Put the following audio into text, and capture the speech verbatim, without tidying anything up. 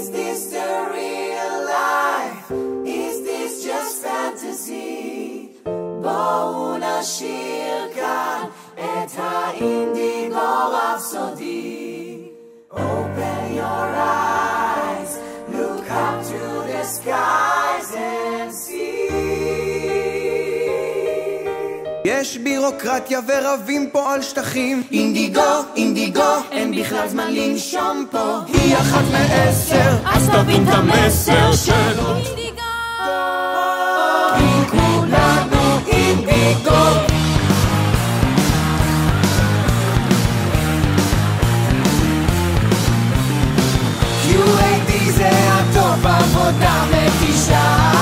Is this the real life? Is this just fantasy? בואו נשיר כאן את האינדיגו רפסודי. Open your eyes, look up to the skies and see. יש בירוקרטיה ורבים פה על שטחים. אינדיגו, אינדיגו, אין בכלל זמן לנשום פה. היא אחת מעשר, אז תבין את המסר של אינדיגו. כי כולנו אינדיגו. קיו איי די זה הטופ, עבודה מתישה.